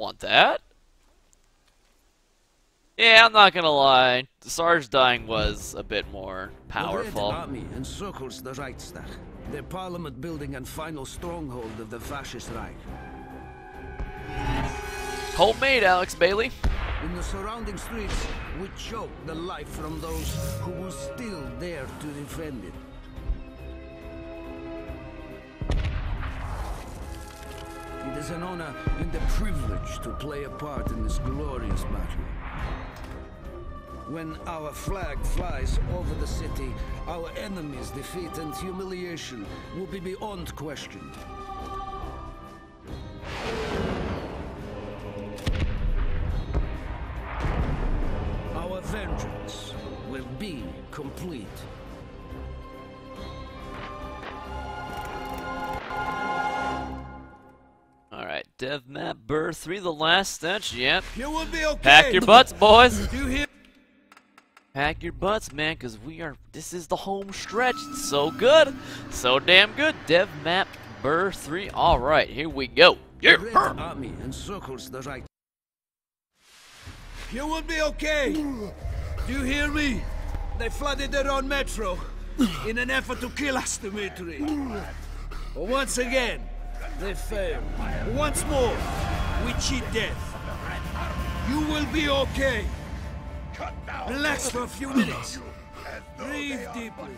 want that. Yeah, I'm not gonna lie. Sarge dying was a bit more powerful. The Red Army encircles the Reichstag, the parliament building and final stronghold of the fascist Reich. Homemade, Alex Bailey. In the surrounding streets, we choke the life from those who will still dare to defend it. It is an honor and a privilege to play a part in this glorious battle. When our flag flies over the city, our enemies' defeat and humiliation will be beyond question. Our vengeance will be complete. Alright, Dev Map Burr 3, the last stench, yep. You will be okay. Pack your butts, boys. Do you hear? Pack your butts, man, because this is the home stretch. It's so good. So damn good. Dev Map Burr 3. Alright, here we go. The Red Army encircles the right. You will be okay. Do you hear me? They flooded their own metro in an effort to kill us, Dmitri. But once again, they failed. Once more, we cheat death. You will be okay. Relax for a few minutes. Breathe deeply.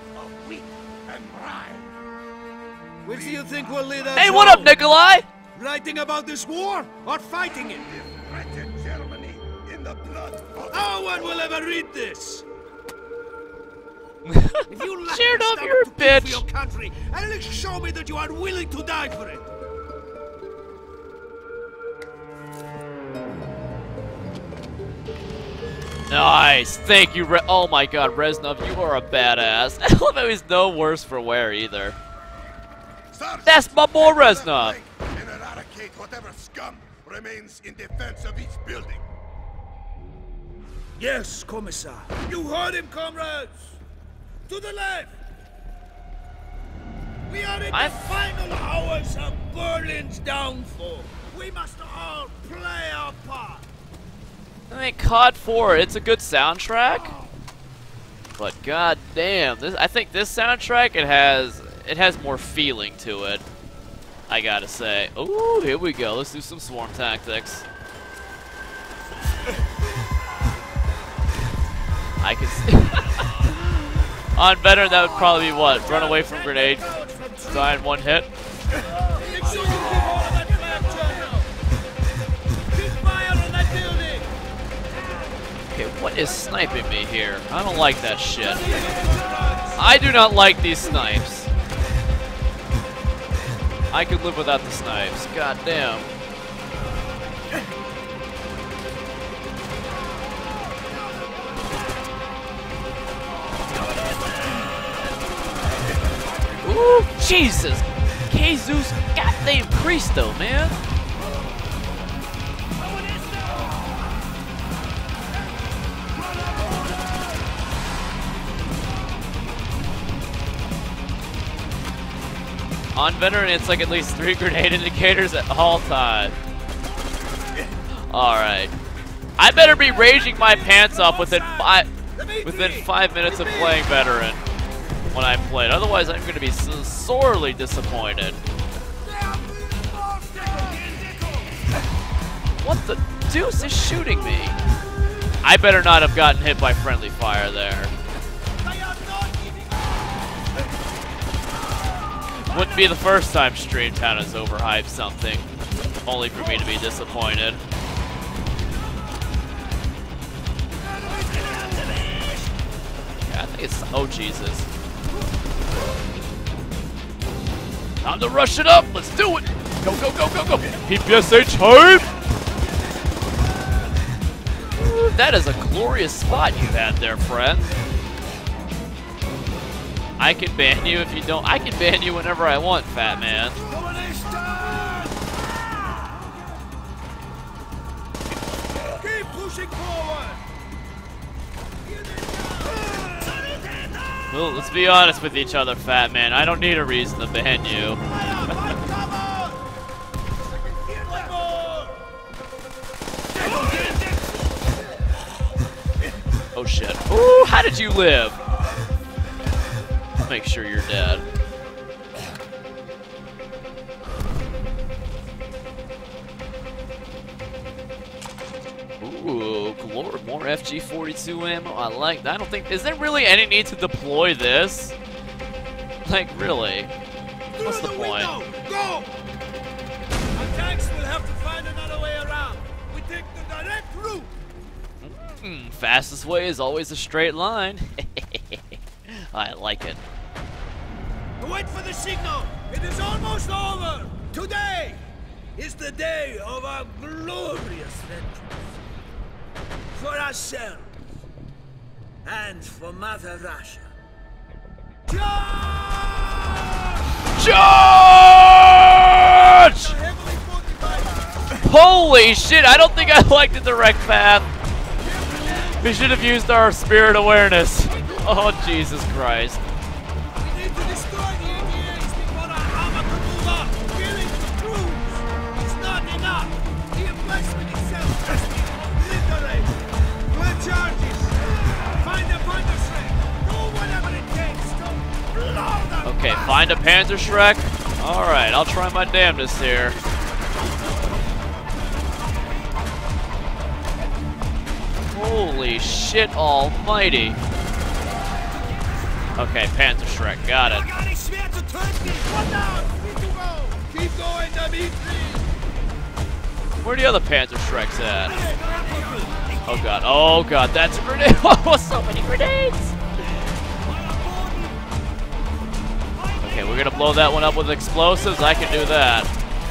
Which do you think will lead us Hey, what up, Nikolai? Writing about this war or fighting it? No one will ever read this. If you lack Cheered the up stomach your to kill bitch. for your country, at least show me that you are willing to die for it. Nice. Thank you, oh my god, Reznov, you are a badass. I love how he's no worse for wear either. That's my boy Reznov. And eradicate whatever scum remains in defense of each building. Yes, Commissar. You heard him, comrades. To the left. We are in the final hours of Berlin's downfall. We must all play our part. I mean, COD 4, it's a good soundtrack, but god damn, I think this soundtrack it has more feeling to it. I gotta say. Ooh, here we go. Let's do some swarm tactics. I can see. On better, that would probably be what? Run away from grenade, die in one hit. Okay, what is sniping me here? I don't like that shit. I do not like these snipes. I could live without the snipes. God damn. Ooh, Jesus! Jesus, goddamn Cristo, man! On veteran, it's like at least 3 grenade indicators at all times. Alright. I better be raging my pants off within 5 minutes of playing veteran when I play it. Otherwise, I'm going to be so sorely disappointed. What the deuce is shooting me? I better not have gotten hit by friendly fire there. Wouldn't be the first time Streamtown has overhyped something, only for me to be disappointed. Yeah, I think it's, oh Jesus. Time to rush it up, let's do it! Go, go, go, go, go! PPSH hype! Ooh, that is a glorious spot you had there, friend. I can ban you if you don't. I can ban you whenever I want, fat man. Keep pushing forward. Well, let's be honest with each other, fat man. I don't need a reason to ban you. shit. Ooh, how did you live? Make sure you're dead. Ooh, Lord, more FG42 ammo. I like that. I don't think... Is there really any need to deploy this? Like, really? What's the point? Go! Our tanks will have to find another way around. We take the direct route. Fastest way is always a straight line. I like it. Wait for the signal. It is almost over. Today is the day of our glorious vengeance. For ourselves and for Mother Russia. Charge! Holy shit, I don't think I like the direct path. We should have used our spirit awareness. Oh, Jesus Christ. We need to destroy the ADAs before our armor can move up. Killing the crews is not enough. The emplacement itself has been obliterated. Plant charges. Find a Panzerschreck. Do whatever it takes to blow them. Okay, find a Panzerschreck. Alright, I'll try my damnedest here. Holy shit almighty. Okay, Panzerschreck, got it. Keep going, Dimitri. Where are the other Panzerschrecks at? Oh god, that's a grenade. Oh, so many grenades! Okay, we're gonna blow that one up with explosives. I can do that.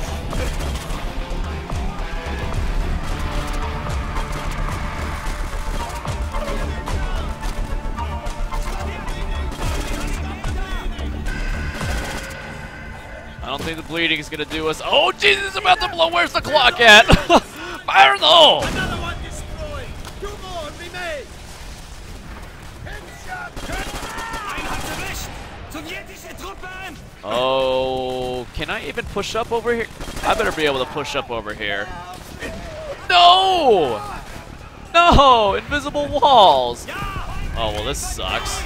I don't think the bleeding is gonna do us. Oh, Jesus, it's about to blow. Where's the clock at? Fire in the hole! Another one destroyed. 2 more remain. Oh, can I even push up over here? I better be able to push up over here. No! No! Invisible walls! Oh, well, this sucks.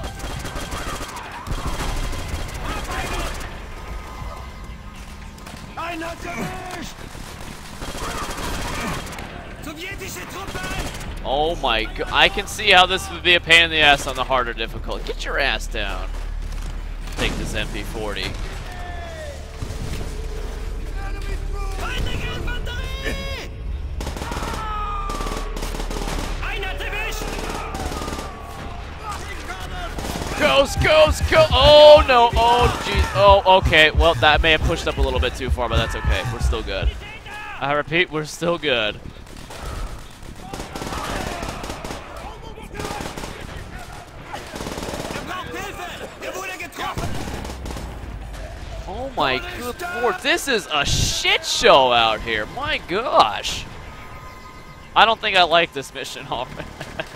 Oh my god, I can see how this would be a pain in the ass on the harder difficulty. Get your ass down. Take this MP40. Ghost! Oh no! Oh jeez! Oh, okay. Well, that may have pushed up a little bit too far, but that's okay. We're still good. I repeat, we're still good. Oh my good lord, this is a shit show out here. My gosh. I don't think I like this mission already.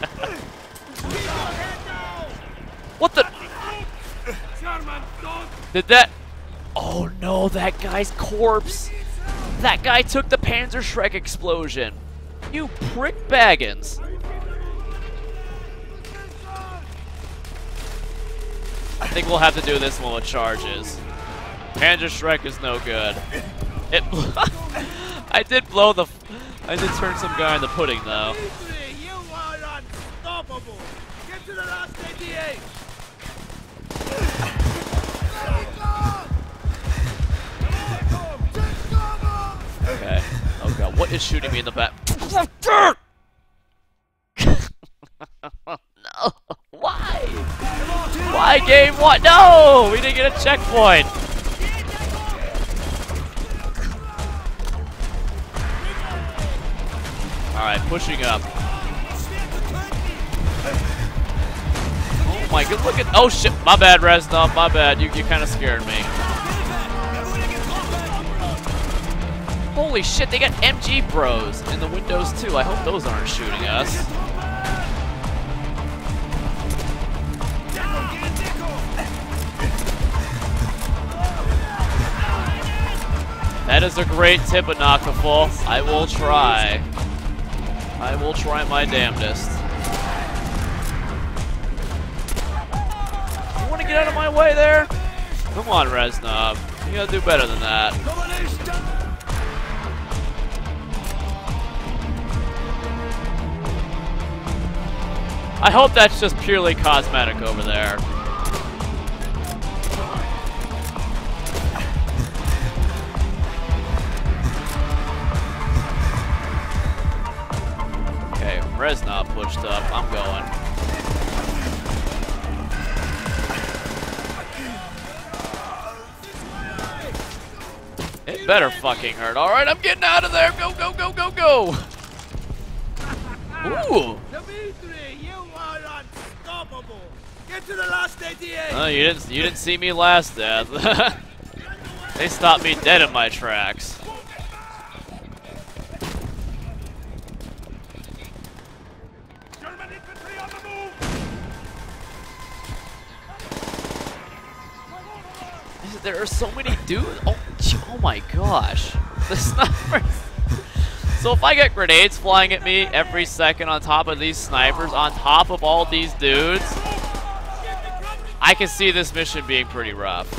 What the? Did that? Oh no, that guy's corpse. That guy took the Panzerschreck explosion. You prick Baggins. I think we'll have to do this one with charges. Panzerschreck is no good. It. I did turn some guy in the pudding though. You are unstoppable. Get to the last 88. Okay. Oh god, what is shooting me in the back? No. Why? Why, game? What? No! We didn't get a checkpoint. Alright, pushing up. Oh my god, look at. Oh shit, my bad, Reznov, my bad. You kind of scared me. Holy shit, they got MG Bros in the windows too. I hope those aren't shooting us. That is a great tip, Anakaful. I will try. I will try my damnedest. want to get out of my way there? Come on, Reznov. You gotta do better than that. I hope that's just purely cosmetic over there. Okay, Reznov pushed up. I'm going. It better fucking hurt. Alright, I'm getting out of there. Go, go, go, go, go. Ooh. Dimitri, you are unstoppable. Get to the last 88. Oh, you didn't see me last death. They stopped me dead in my tracks. German infantry on the move! There are so many dudes. Oh my gosh. The snipers. So if I get grenades flying at me every second on top of these snipers, on top of all these dudes, I can see this mission being pretty rough.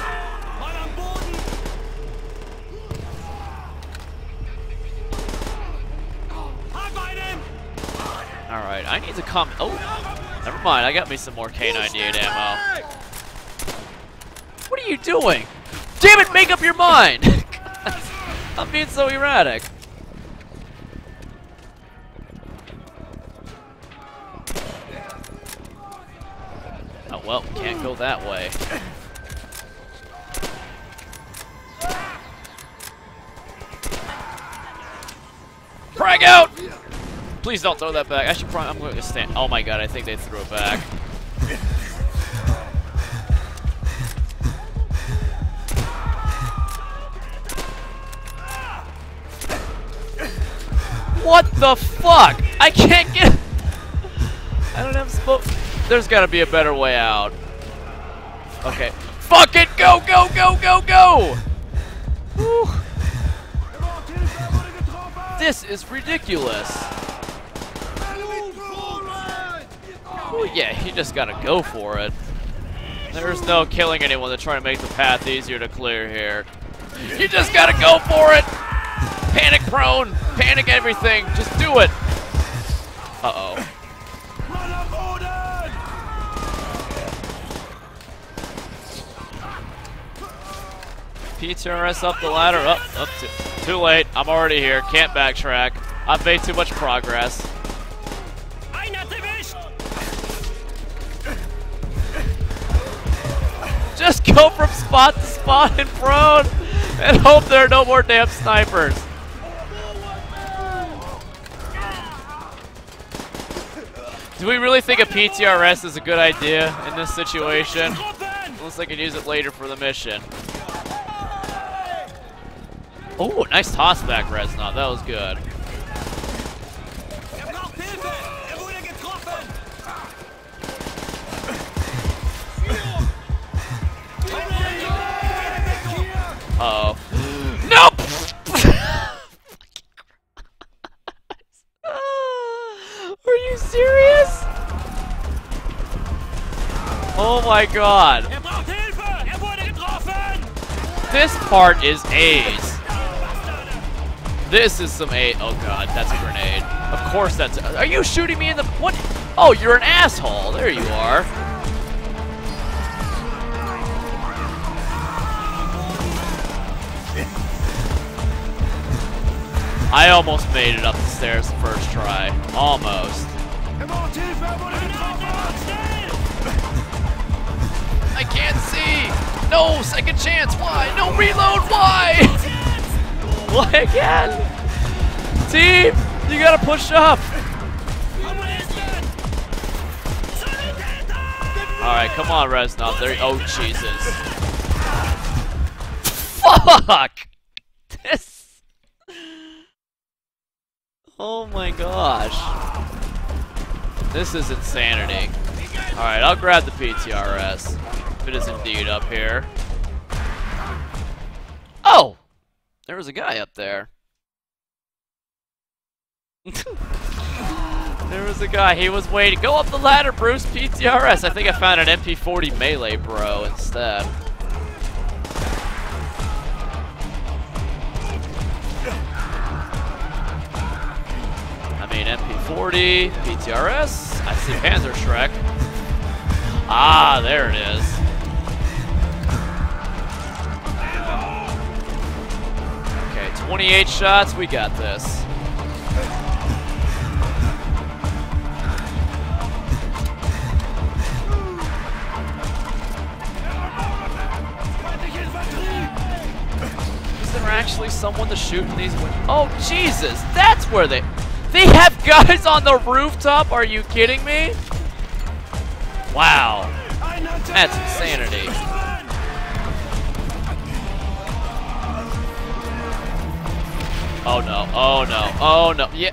Alright, I need to come. Oh, never mind. I got me some more K98 ammo. What are you doing? Damn it, make up your mind! I'm being so erratic. Oh well, can't go that way. Frag out! Please don't throw that back. Actually, I'm going to stand. Oh my god, I think they threw it back. What the fuck? I can't get. I don't have smoke. There's gotta be a better way out. Okay. Fuck it! Go, go, go, go, go! Whew. This is ridiculous. Ooh, yeah, you just gotta go for it. There's no killing anyone to try to make the path easier to clear here. You just gotta go for it! Panic prone! Panic everything! Just do it! Uh-oh. PTRS up the ladder. Up too late. I'm already here. Can't backtrack. I've made too much progress. Just go from spot to spot and prone and hope there are no more damn snipers. Do we really think a PTRS is a good idea in this situation? Unless I can use it later for the mission. Oh, nice toss back, Reznov. That was good. Uh-oh. Nope! Are you serious? Oh my god. This part is A's. This is some A. Oh god, that's a grenade. Of course that's. Are you shooting me in the. What? Oh, you're an asshole. There you are. I almost made it up the stairs the first try. Almost. I can't see! No! Second chance! Why? No reload! Why? Why again? Team! You gotta push up! Alright, come on, Reznov. There. Oh, Jesus. Fuck! This. Oh my gosh. This is insanity. Alright, I'll grab the PTRS. If it is indeed up here. Oh! There was a guy up there. There was a guy, he was waiting. Go up the ladder, Bruce, PTRS. I think I found an MP40 melee bro instead. I mean, MP40, PTRS. I see Panzerschreck. Ah, there it is. Okay, 28 shots, we got this. Is there actually someone to shoot in these windows? Oh, Jesus, that's where they have guys on the rooftop? Are you kidding me? Wow. That's insanity. Oh no, oh no, oh no, yeah.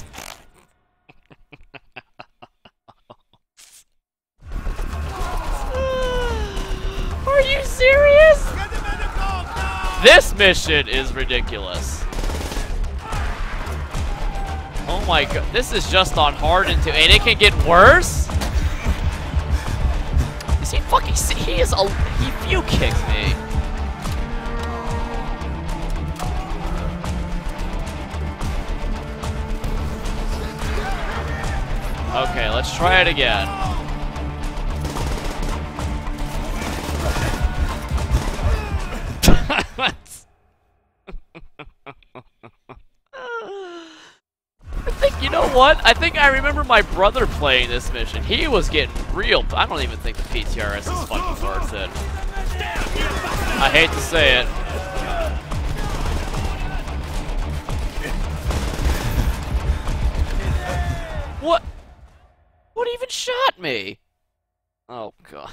Are you serious? This mission is ridiculous. Oh my god, this is just on hard and it can get worse? Is he fucking he view kicked me. Okay, let's try it again. You know what? I think I remember my brother playing this mission. He was getting real. I don't even think the PTRS is fucking worth it. I hate to say it. What? What even shot me? Oh god.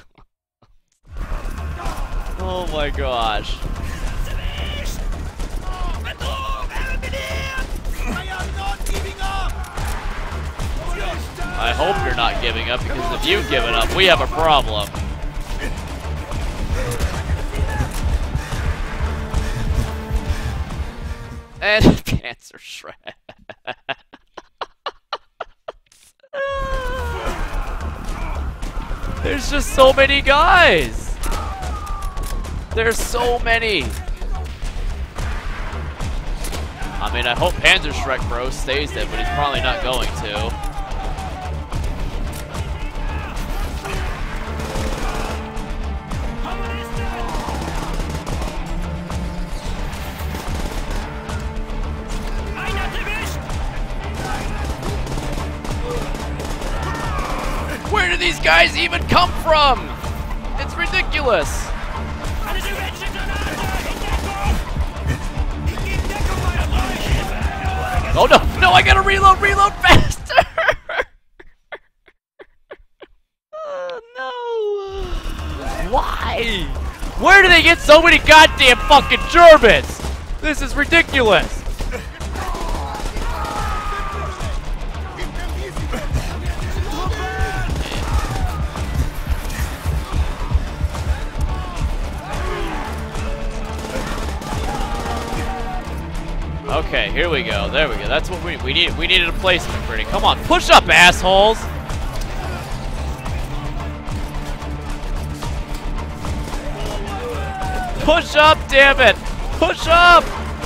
Oh my gosh. I hope you're not giving up, because if you've given up, we have a problem. And Panzerschreck. There's just so many guys. There's so many. I mean, I hope Panzerschreck bro stays there, but he's probably not going to. Where do these guys even come from? It's ridiculous. Oh no, no, I gotta reload faster! Oh no. Why? Where do they get so many goddamn fucking Germans? This is ridiculous. Okay, here we go. There we go. That's what we need. We needed a placement grenade. Come on, push up, assholes! Push up, damn it! Push up!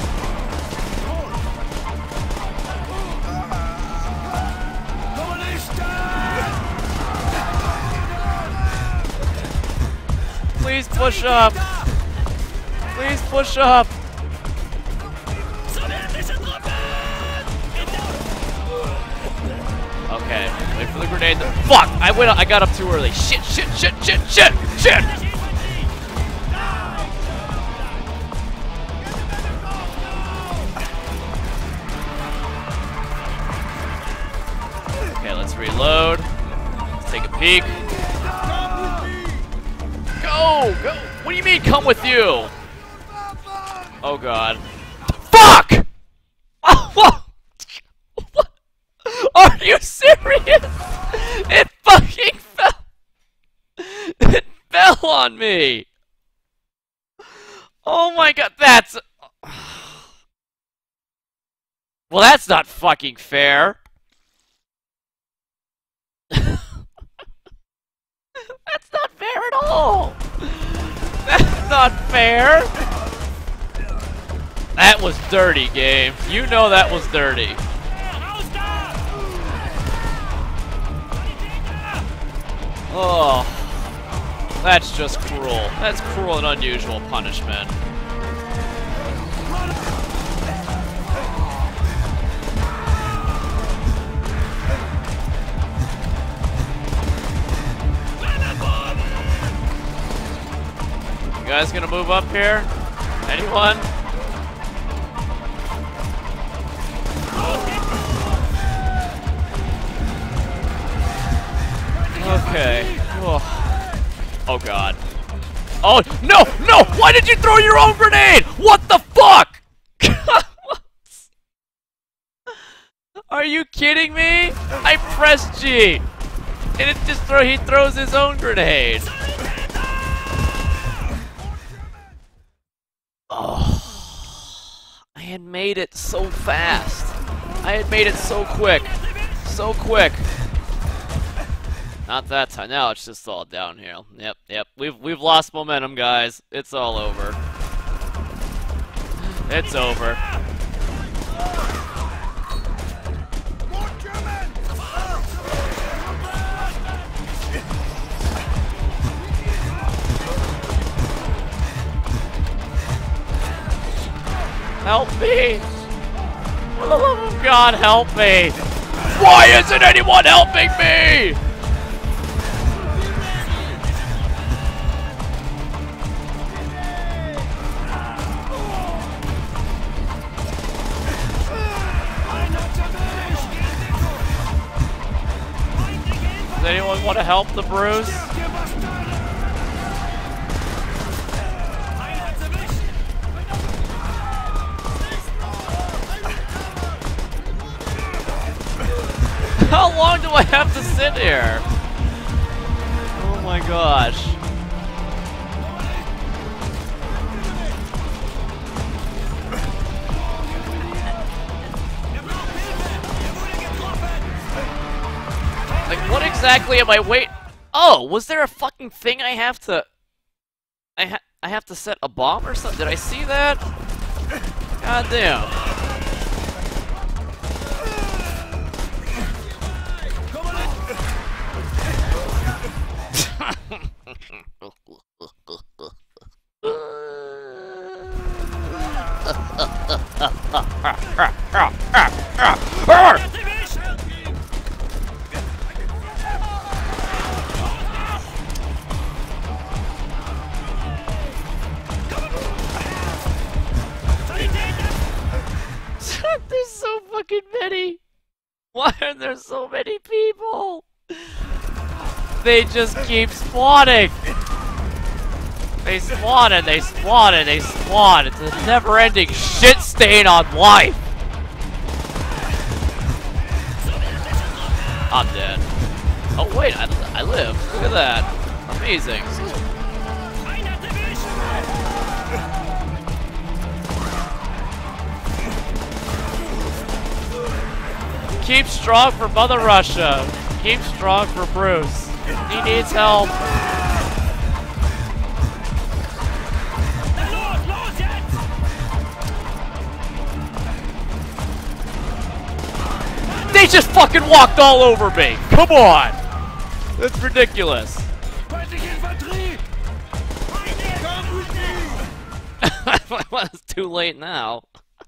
Please push up! Please push up! Okay, wait for the grenade. Fuck! I got up too early. Shit! Okay, let's reload. Let's take a peek. Go! What do you mean, come with you? Oh god. Fuck! What? Are you serious? It fucking fell. It fell on me. Oh my god, that's... Well, that's not fucking fair. all. That's not fair. That was dirty, game. You know that was dirty. Oh, that's just cruel. That's cruel and unusual punishment. You guys gonna move up here? Anyone? Okay. Oh god. Oh no! No! Why did you throw your own grenade? What the fuck? Are you kidding me? I pressed G, and it just he throws his own grenade. Oh, I had made it so fast. I had made it so quick. So quick. Not that time. Now it's just all downhill. Yep. We've lost momentum, guys. It's all over. It's over. Help me! For the love of God, help me! Why isn't anyone helping me? Does anyone want to help the Bruce? How long do I have to sit here? Oh my gosh. Like, what exactly am I Oh, was there a fucking thing I have to... I have to set a bomb or something? Did I see that? God damn. There's so fucking many. Why are there so many people? They just keep spawning. They spawn and they spawn and they spawn. It's a never-ending shit stain on life. I'm dead. Oh wait, I live. Look at that. Amazing. Keep strong for Mother Russia. Keep strong for Bruce. He needs help. They just fucking walked all over me. Come on. That's ridiculous. Well, it's too late now.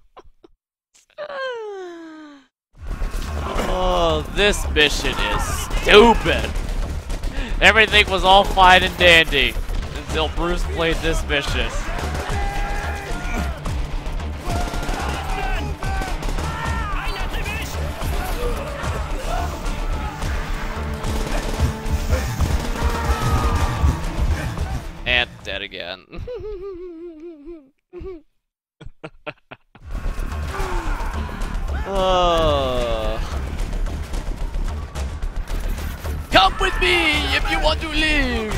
Oh, this mission is stupid. Everything was all fine and dandy until Bruce played this mission. And dead again. Oh. Come with me if you want to live.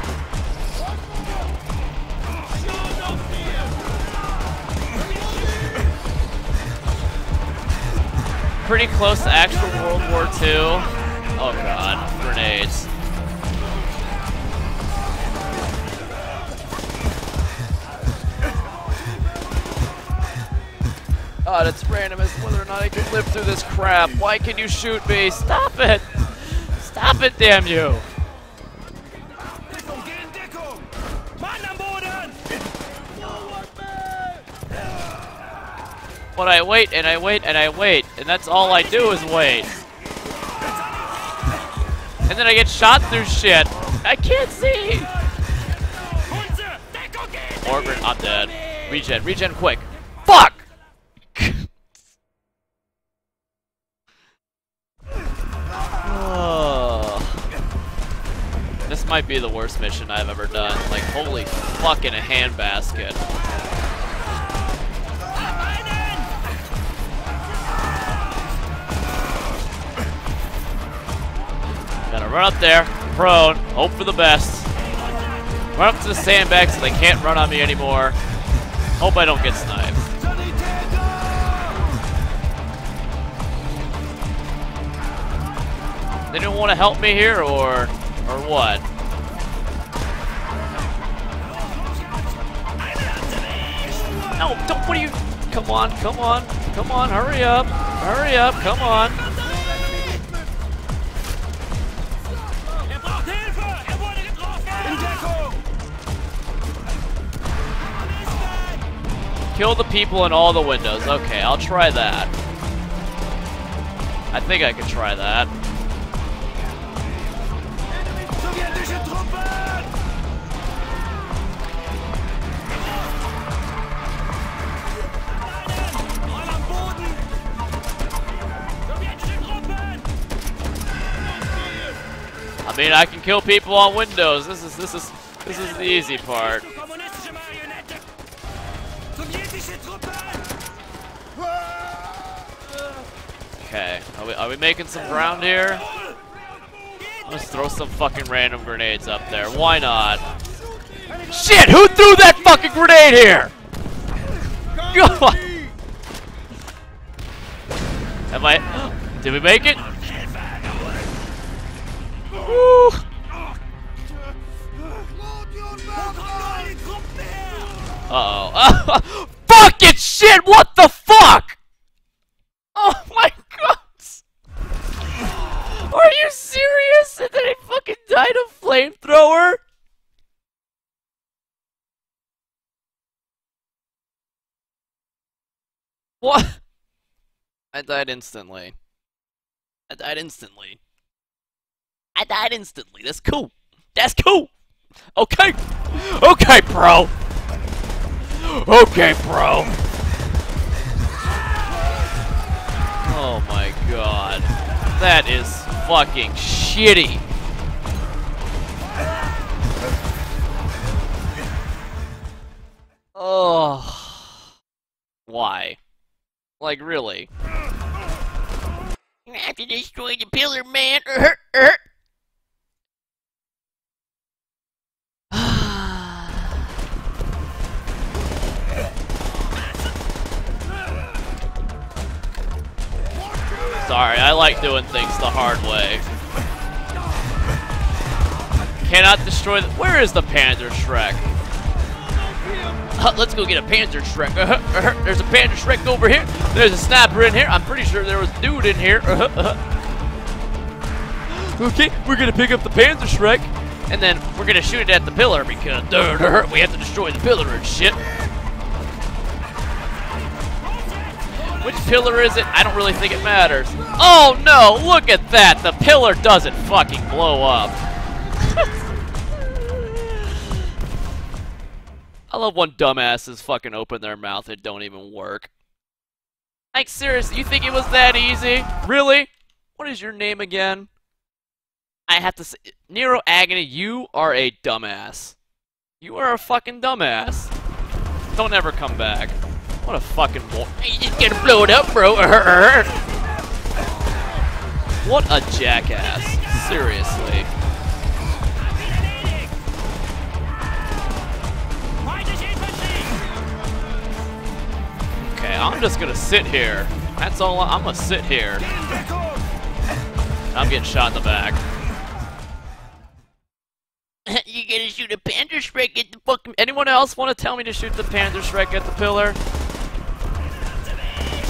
Pretty close to actual World War II. Oh god, grenades. God, it's random as whether or not I can live through this crap. Why can you shoot me? Stop it! Stop it, damn you! But I wait and I wait and I wait, and that's all I do is wait. And then I get shot through shit. I can't see! Morgan, I'm dead. Regen quick. Fuck! This might be the worst mission I've ever done. Like, holy fucking a handbasket. Gotta run up there, prone, hope for the best. Run up to the sandbags so they can't run on me anymore. Hope I don't get sniped. They don't want to help me here, or what? No, don't, what are you? Come on, come on, come on, hurry up, come on. Kill the people in all the windows. Okay, I'll try that. I think I can try that. I mean, I can kill people on windows. This is the easy part. Okay, are we making some ground here? Let's throw some fucking random grenades up there. Why not? Shit! Who threw that fucking grenade here? God. Am I? Did we make it? Woo. Uh-oh. Fucking shit! What the fuck? Oh my god! Are you serious? And then I fucking died of flamethrower? What? I died instantly. That's cool. That's cool. Okay. Okay, bro. Okay, bro. Oh my god. That is fucking shitty. Oh. Why? Like, really? You have to destroy the pillar, man. Sorry, I like doing things the hard way. Cannot destroy the— where is the Panzer Shrek? Let's go get a Panzer Shrek. There's a Panzer Shrek over here. There's a sniper in here. I'm pretty sure there was a dude in here. Okay, we're gonna pick up the Panzer Shrek, and then we're gonna shoot it at the pillar because we have to destroy the pillar and shit. Which pillar is it? I don't really think it matters. Oh no, look at that! The pillar doesn't fucking blow up. I love when dumbasses fucking open their mouth and don't even work. Like, seriously, you think it was that easy? Really? What is your name again? I have to say, Nero Agony, you are a dumbass. You are a fucking dumbass. Don't ever come back. What a fucking you just get blown up, bro. What a jackass. Seriously. Okay, I'm just gonna sit here. That's all. I'm gonna sit here. I'm getting shot in the back. You gonna shoot a Panzer Shrek at the fucking— anyone else want to tell me to shoot the Panzer Shrek at the pillar?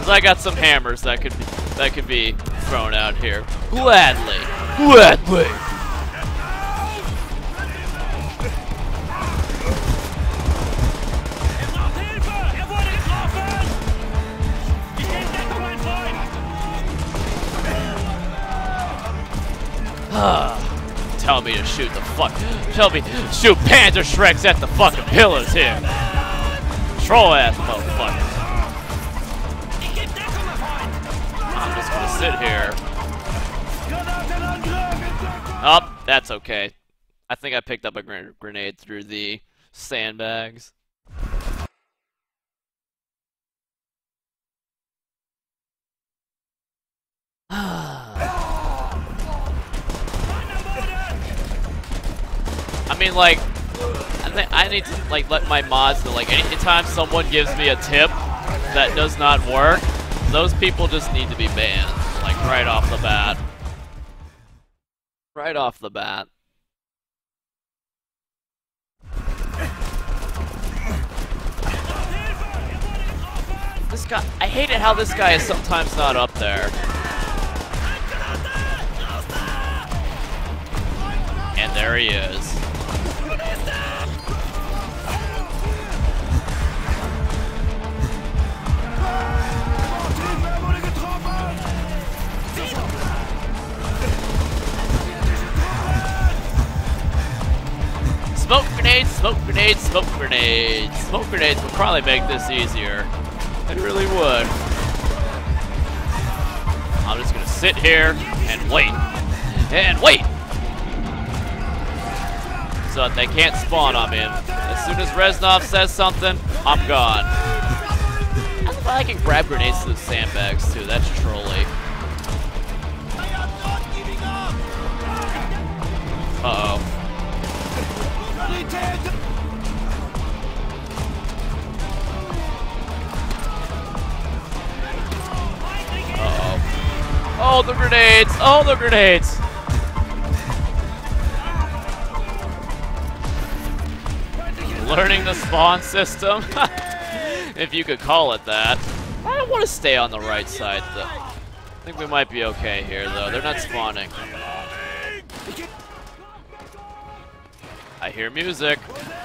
Cause I got some hammers that could be thrown out here. Gladly. Gladly. Tell me to shoot the fuck. Tell me to shoot Panzer Shreks at the fucking pillars here. Troll ass motherfucker. I'm just gonna sit here. Oh, that's okay. I think I picked up a grenade through the sandbags. I mean, like, I need to like let my mods know. Like, anytime someone gives me a tip that does not work, those people just need to be banned. Like, right off the bat. Right off the bat. This guy, I hate it how this guy is sometimes not up there. And there he is. Smoke grenades, smoke grenades, smoke grenades. Smoke grenades would probably make this easier. It really would. I'm just gonna sit here and wait. And wait! So that they can't spawn on me. As soon as Reznov says something, I'm gone. I don't know if I can grab grenades to the sandbags too. That's trolly. Uh-oh. Uh-oh. Oh, the grenades! Oh, the grenades! Learning the spawn system, if you could call it that. I don't want to stay on the right side, though. I think we might be okay here, though. They're not spawning. I hear music.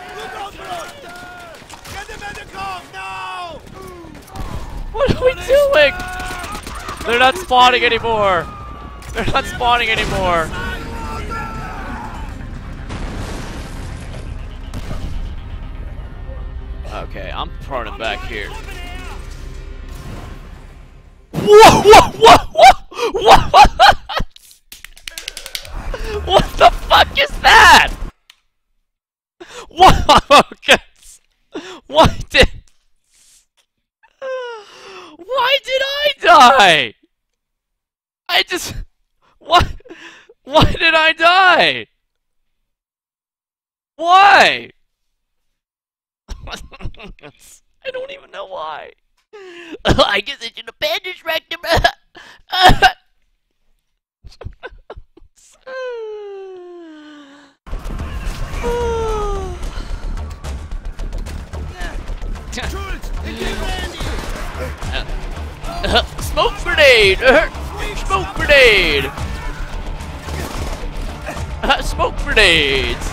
What are we doing? They're not spawning anymore. They're not spawning anymore. Okay, I'm proning back here. Whoa, whoa, whoa, whoa, what? What the fuck is that? What? Okay. Why did I die? Why did I die? Why? I don't even know why. I guess I should have bandaged wrecked him. Smoke grenade! Smoke grenade! Smoke grenades!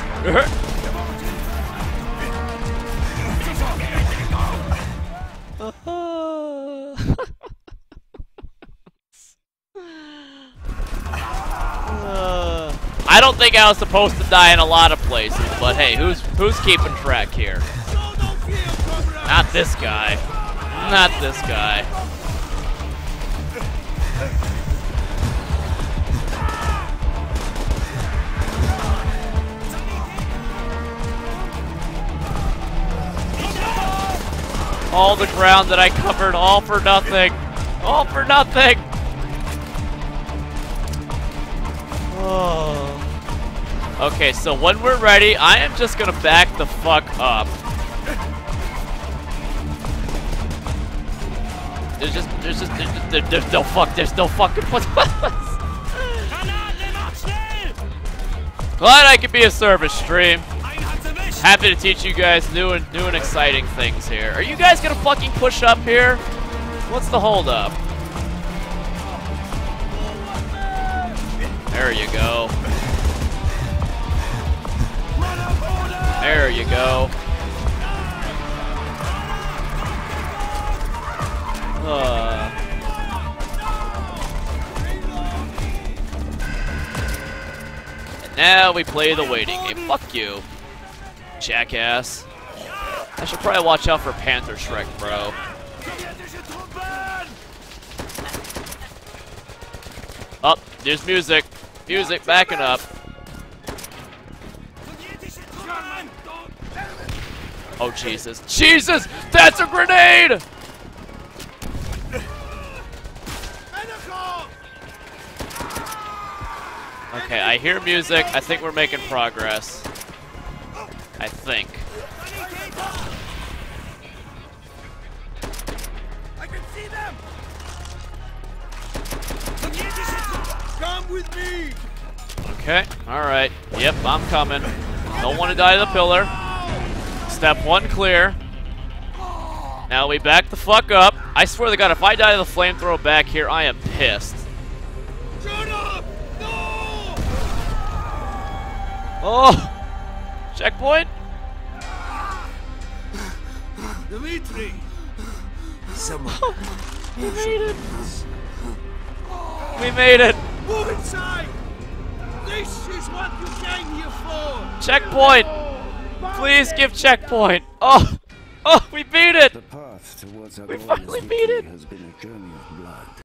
I don't think I was supposed to die in a lot of places, but hey, who's keeping track here? Not this guy. Not this guy. All the ground that I covered, all for nothing. All for nothing. Oh. Okay, so when we're ready, I am just gonna back the fuck up. There's no fucking Glad I could be a service stream. Happy to teach you guys new and exciting things here. Are you guys gonna fucking push up here? What's the holdup? There you go. There you go. And now we play the waiting game. Fuck you, jackass. I should probably watch out for Panther Shrek, bro. Oh, there's music. Music backing up. Oh, Jesus. Jesus! That's a grenade! Okay, I hear music. I think we're making progress. I think. I can see them! Come with me! Okay, alright. Yep, I'm coming. Don't want to die to the pillar. Step 1 clear. Now we back the fuck up. I swear to God, if I die to the flamethrower back here, I am pissed. Shut up! No! Oh! Checkpoint? Dimitri! Someone. We made it! We made it! Move inside! This is what you came here for! Checkpoint! Please give checkpoint! Oh! Oh, we beat it! The path towards our We glorious finally beat victory it! has been a journey of blood.